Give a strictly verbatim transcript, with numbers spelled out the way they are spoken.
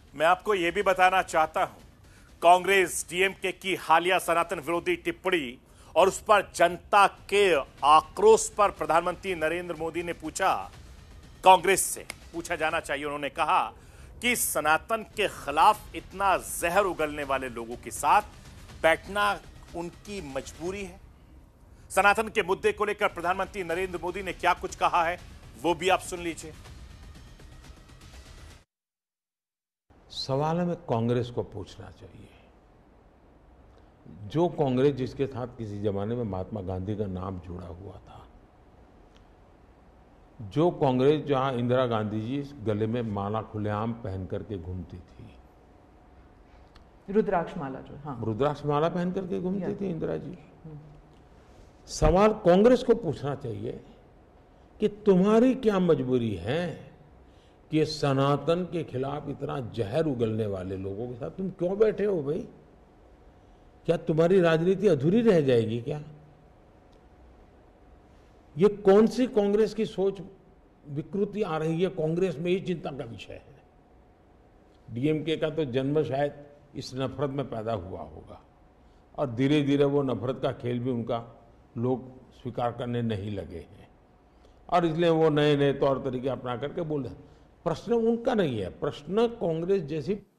मैं आपको यह भी बताना चाहता हूं, कांग्रेस डीएमके की हालिया सनातन विरोधी टिप्पणी और उस पर जनता के आक्रोश पर प्रधानमंत्री नरेंद्र मोदी ने पूछा, कांग्रेस से पूछा जाना चाहिए। उन्होंने कहा कि सनातन के खिलाफ इतना जहर उगलने वाले लोगों के साथ बैठना उनकी मजबूरी है। सनातन के मुद्दे को लेकर प्रधानमंत्री नरेंद्र मोदी ने क्या कुछ कहा है, वो भी आप सुन लीजिए। सवाल हमें कांग्रेस को पूछना चाहिए। जो कांग्रेस जिसके साथ किसी जमाने में महात्मा गांधी का नाम जुड़ा हुआ था, जो कांग्रेस जहां इंदिरा गांधी जी गले में माला खुलेआम पहन करके घूमती थी, रुद्राक्ष माला जो हाँ रुद्राक्ष माला पहन करके घूमती थी इंदिरा जी। सवाल कांग्रेस को पूछना चाहिए कि तुम्हारी क्या मजबूरी है कि सनातन के खिलाफ इतना जहर उगलने वाले लोगों के साथ तुम क्यों बैठे हो भाई? क्या तुम्हारी राजनीति अधूरी रह जाएगी क्या? ये कौन सी कांग्रेस की सोच विकृति आ रही है? कांग्रेस में ये चिंता का विषय है। डीएमके का तो जन्म शायद इस नफरत में पैदा हुआ होगा और धीरे धीरे वो नफरत का खेल भी उनका लोग स्वीकार करने नहीं लगे हैं और इसलिए वो नए नए तौर तरीके अपना करके बोल रहे हैं। प्रश्न उनका नहीं है, प्रश्न कांग्रेस जैसी